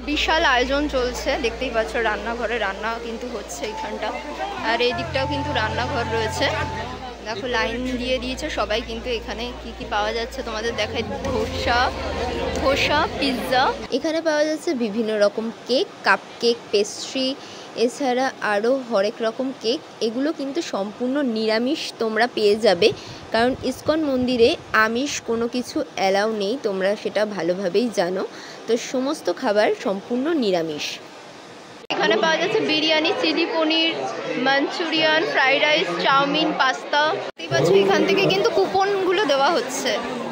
বিশাল আয়োজন চলছে, দেখতেই পাচ্ছ রান্নাঘরে রান্না কিন্তু হচ্ছে এইখানটা, আর এই দিকটাও কিন্তু রান্নাঘর রয়েছে। দেখো লাইন দিয়ে দিয়েছে সবাই, কিন্তু এখানে কি কি পাওয়া যাচ্ছে তোমাদের দেখাই। ধোসা, পিৎজা, এখানে পাওয়া যাচ্ছে বিভিন্ন রকম কেক, কাপ কেক, পেস্ট্রি, এছাড়া আরও হরেক রকম কেক। এগুলো কিন্তু সম্পূর্ণ নিরামিষ তোমরা পেয়ে যাবে, কারণ ইসকন মন্দিরে আমিষ কোনো কিছু অ্যালাউ নেই, তোমরা সেটা ভালোভাবেই জানো। তো সমস্ত খাবার সম্পূর্ণ নিরামিষ। এখানে পাওয়া যাচ্ছে biryani, chilli paneer, manchurian, fried rice, chowmein, pasta. দেখতেই পাচ্ছ এখান থেকে কিন্তু কুপনগুলো দেওয়া হচ্ছে।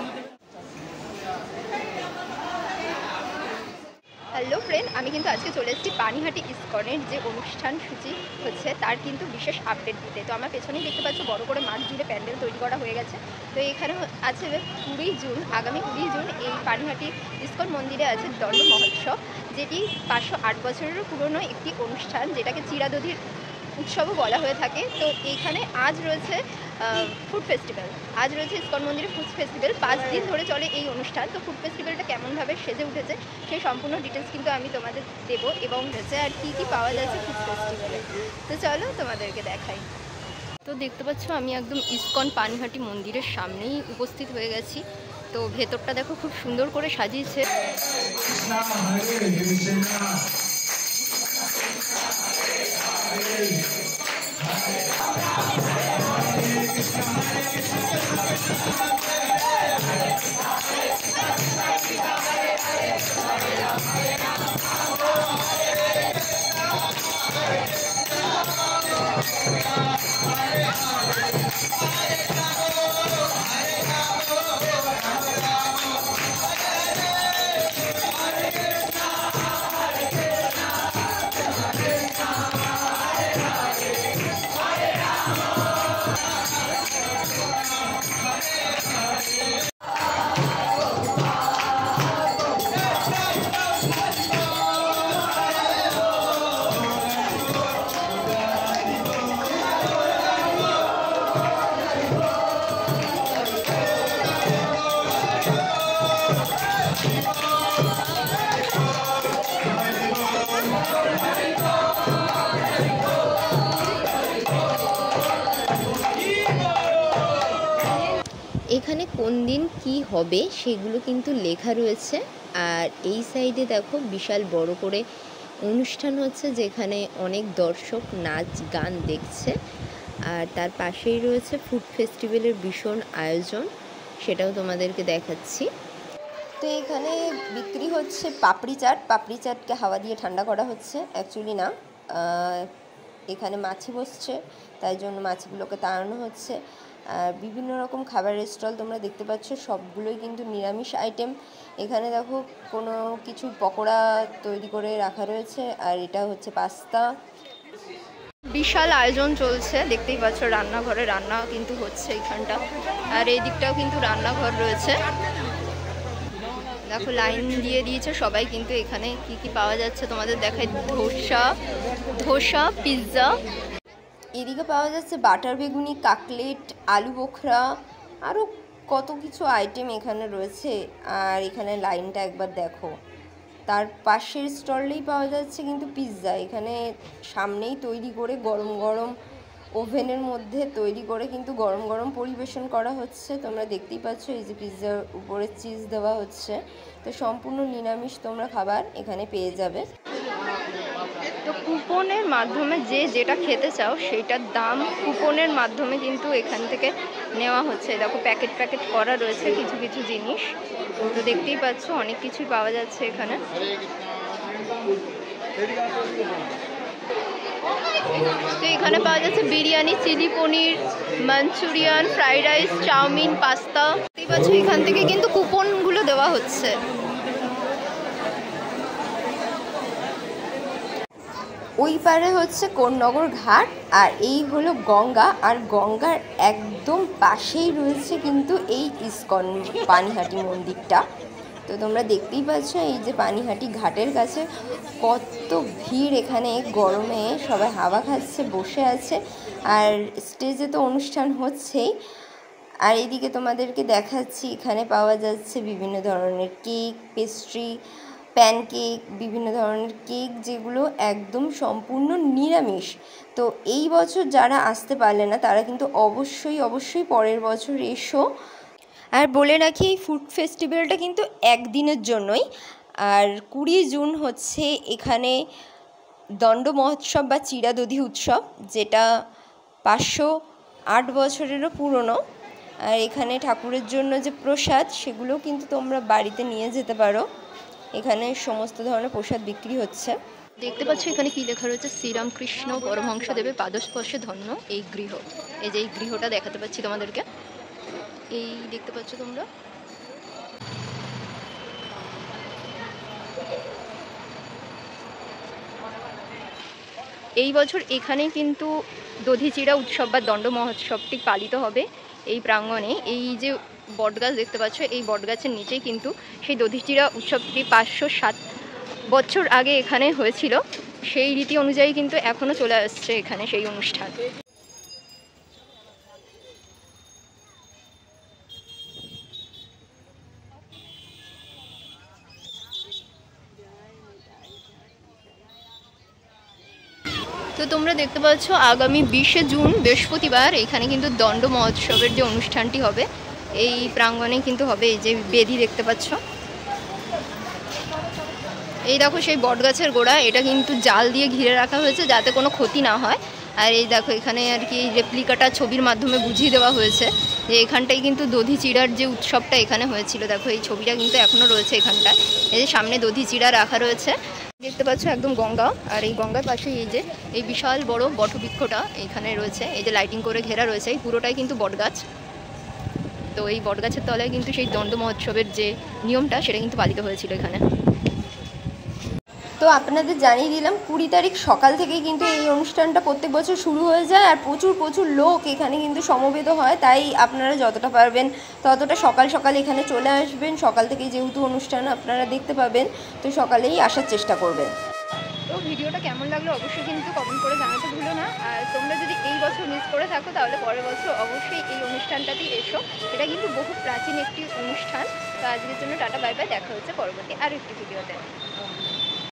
হ্যালো ফ্রেন্ড, আমি কিন্তু আজকে চলে এসেছি পানিহাটি ইসকনের যে অনুষ্ঠান সূচি হচ্ছে তার কিন্তু বিশেষ আপডেট দিতে। তো আমার পেছনেই দেখতে পাচ্ছ বড় করে মাঠ জুড়ে প্যান্ডেল তৈরি করা হয়ে গেছে। তো এখানে আছে 20 জুন, আগামী 20 জুন এই পানিহাটি ইসকন মন্দিরে আছে দণ্ড মহোৎসব, যেটি 508 বছরেরও পুরনো একটি অনুষ্ঠান, যেটাকে চিরাদধির উৎসবও বলা হয়ে থাকে। তো এইখানে আজ রয়েছে ফুড ফেস্টিভ্যাল, আজ রয়েছে ইসকন মন্দিরে ফুড ফেস্টিভ্যাল। 5 দিন ধরে চলে এই অনুষ্ঠান। তো ফুড ফেস্টিভ্যালটা কেমনভাবে সেজে উঠেছে সেই সম্পূর্ণ ডিটেলস কিন্তু আমি তোমাদের দেবো, এবং হচ্ছে আর কী কী পাওয়া যাচ্ছে ফুড ফেস্টিভ্যালে। তো চলো তোমাদেরকে দেখাই। তো দেখতে পাচ্ছ আমি একদম ইসকন পানিহাটি মন্দিরের সামনেই উপস্থিত হয়ে গেছি। তো ভেতরটা দেখো খুব সুন্দর করে সাজিয়েছে। এখানে কোন দিন কি হবে সেগুলো কিন্তু লেখা রয়েছে। আর এই সাইডে দেখো বিশাল বড় করে অনুষ্ঠান হচ্ছে, যেখানে অনেক দর্শক নাচ গান দেখছে। আর তার পাশেই রয়েছে ফুড ফেস্টিভ্যালের ভীষণ আয়োজন, সেটাও তোমাদেরকে দেখাচ্ছি। তো এখানে বিক্রি হচ্ছে পাপড়ি চাট। পাপড়ি চাটকে হাওয়া দিয়ে ঠান্ডা করা হচ্ছে, অ্যাকচুয়ালি না, এখানে মাছি বসছে, তাই জন্য মাছিগুলোকে তাড়ানো হচ্ছে। আর বিভিন্ন রকম খাবারের স্টল তোমরা দেখতে পাচ্ছ, সবগুলোই কিন্তু নিরামিষ আইটেম। এখানে দেখো কোনো কিছু পকোড়া তৈরি করে রাখা রয়েছে, আর এটা হচ্ছে পাস্তা। বিশাল আয়োজন চলছে, দেখতেই পাচ্ছ রান্নাঘরে রান্না কিন্তু হচ্ছে এইখানটা, আর এই দিকটাও কিন্তু রান্নাঘর রয়েছে। দেখো লাইন দিয়ে দিয়েছে সবাই, কিন্তু এখানে কি কি পাওয়া যাচ্ছে তোমাদের দেখাই। ধোসা, পিৎজা, এদিকে পাওয়া যাচ্ছে বাটার বেগুনি, কাকলেট, আলু বোখরা, আরও কত কিছু আইটেম এখানে রয়েছে। আর এখানে লাইনটা একবার দেখো, তার পাশের স্টলেই পাওয়া যাচ্ছে কিন্তু পিৎজা। এখানে সামনেই তৈরি করে গরম গরম ওভেনের মধ্যে তৈরি করে কিন্তু গরম গরম পরিবেশন করা হচ্ছে। তোমরা দেখতেই পাচ্ছ এই যে পিৎজার উপরে চিজ দেওয়া হচ্ছে। তো সম্পূর্ণ নিরামিষ তোমরা খাবার এখানে পেয়ে যাবে। তো কুপনের মাধ্যমে যে যেটা খেতে চাও সেইটার দাম কুপনের মাধ্যমে কিন্তু এখান থেকে নেওয়া হচ্ছে। দেখো প্যাকেট প্যাকেট করা রয়েছে কিছু কিছু জিনিস, তো দেখতেই পাচ্ছ অনেক কিছুই পাওয়া যাচ্ছে এখানে। তো এখানে পাওয়া যাচ্ছে biryani, chilli paneer, manchurian, fried rice, chowmein, pasta. দেখতেই পাচ্ছ এখান থেকে কিন্তু কুপনগুলো দেওয়া হচ্ছে। ওই পারে হচ্ছে কোন্নগর ঘাট, আর এই হলো গঙ্গা, আর গঙ্গার একদম পাশেই রয়েছে কিন্তু এই ইসকন পানিহাটি মন্দিরটা। তো তোমরা দেখতেই পাচ্ছ এই যে পানিহাটি ঘাটের কাছে কত ভিড়। এখানে গরমে সবাই হাওয়া খাচ্ছে, বসে আছে, আর স্টেজে তো অনুষ্ঠান হচ্ছেই। আর এদিকে তোমাদেরকে দেখাচ্ছি এখানে পাওয়া যাচ্ছে বিভিন্ন ধরনের কেক, পেস্ট্রি, প্যানকেক, বিভিন্ন ধরনের কেক, যেগুলো একদম সম্পূর্ণ নিরামিষ। তো এই বছর যারা আসতে পারলে না তারা কিন্তু অবশ্যই পরের বছর এসো। আর বলে রাখি, এই ফুড ফেস্টিভ্যালটা কিন্তু একদিনের জন্যই। আর 20 জুন হচ্ছে এখানে দণ্ড মহোৎসব বা চিরাদধি উৎসব, যেটা 508 বছরেরও পুরনো। আর এখানে ঠাকুরের জন্য যে প্রসাদ, সেগুলোও কিন্তু তোমরা বাড়িতে নিয়ে যেতে পারো। এখানে সমস্ত ধরনের প্রসাদ বিক্রি হচ্ছে। দেখতে পাচ্ছ এখানে কি লেখা রয়েছে, শ্রীরামকৃষ্ণ পরমহংসদেবের পাদস্পর্শে ধন্য এই গৃহ। এই যে এই গৃহটা দেখাতে পাচ্ছি তোমাদেরকে, এই দেখতে পাচ্ছ তোমরা। এই বছর এখানে কিন্তু দধিচিড়া উৎসব বা দণ্ড মহোৎসবটি পালিত হবে এই প্রাঙ্গণে। এই যে বটগাছ দেখতে পাচ্ছ, এই বটগাছের নিচেই কিন্তু সেই দধিচিড়া উৎসবটি 507 বছর আগে এখানে হয়েছিল। সেই রীতি অনুযায়ী কিন্তু এখনও চলে আসছে এখানে সেই অনুষ্ঠান। তো তোমরা দেখতে পাচ্ছ আগামী 20 জুন বৃহস্পতিবার এখানে কিন্তু দণ্ড মহোৎসবের যে অনুষ্ঠানটি হবে এই প্রাঙ্গণে কিন্তু হবে। এই যে বেদি দেখতে পাচ্ছ, এই দেখো সেই বটগাছের গোড়া, এটা কিন্তু জাল দিয়ে ঘিরে রাখা হয়েছে যাতে কোনো ক্ষতি না হয়। আর এই দেখো এখানে আর কি রেপ্লিকাটা ছবির মাধ্যমে বুঝিয়ে দেওয়া হয়েছে যে এখানটাই কিন্তু দধি চিড়ার যে উৎসবটা এখানে হয়েছিল। দেখো এই ছবিটা কিন্তু এখনও রয়েছে এখানটায়। এই যে সামনে দধি চিড়া রাখা রয়েছে দেখতে পাচ্ছ, একদম গঙ্গা। আর এই গঙ্গার পাশে এই যে এই বিশাল বড় বটবৃক্ষটা এখানে রয়েছে, এই যে লাইটিং করে ঘেরা রয়েছে, এই পুরোটাই কিন্তু বটগাছ। তো এই বটগাছের তলায় কিন্তু সেই দণ্ড মহোৎসবের যে নিয়মটা সেটা কিন্তু পালিত হয়েছিল এখানে। তো আপনাদের জানিয়ে দিলাম 20 তারিখ সকাল থেকেই কিন্তু এই অনুষ্ঠানটা প্রত্যেক বছর শুরু হয়ে যায়। আর প্রচুর লোক এখানে কিন্তু সমবেত হয়, তাই আপনারা যতটা পারবেন ততটা সকাল সকাল এখানে চলে আসবেন। সকাল থেকেই যেহেতু অনুষ্ঠান আপনারা দেখতে পাবেন, তো সকালেই আসার চেষ্টা করবেন। তো ভিডিওটা কেমন লাগলো অবশ্যই কিন্তু কমেন্ট করে জানাতে ভুলো না। আর তোমরা যদি এই বছর মিস করে থাকো তাহলে পরের বছর অবশ্যই এই অনুষ্ঠানটাতেই এসো। এটা কিন্তু বহু প্রাচীন একটি অনুষ্ঠান। তো আজকের জন্য টাটা, বাই বাই, দেখা হচ্ছে পরবর্তী আরও একটি ভিডিওতে।